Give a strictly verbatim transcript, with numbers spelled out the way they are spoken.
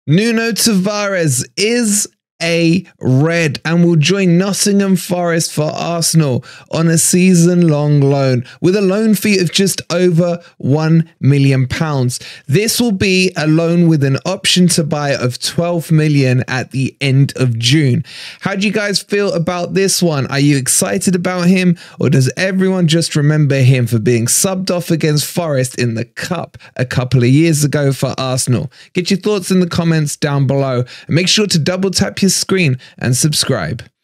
Nuno Tavares is a red and will join Nottingham Forest for Arsenal on a season-long loan with a loan fee of just over one million pounds. This will be a loan with an option to buy of twelve million pounds at the end of June. How do you guys feel about this one? Are you excited about him, or does everyone just remember him for being subbed off against Forest in the Cup a couple of years ago for Arsenal? Get your thoughts in the comments down below and make sure to double tap your screen and subscribe.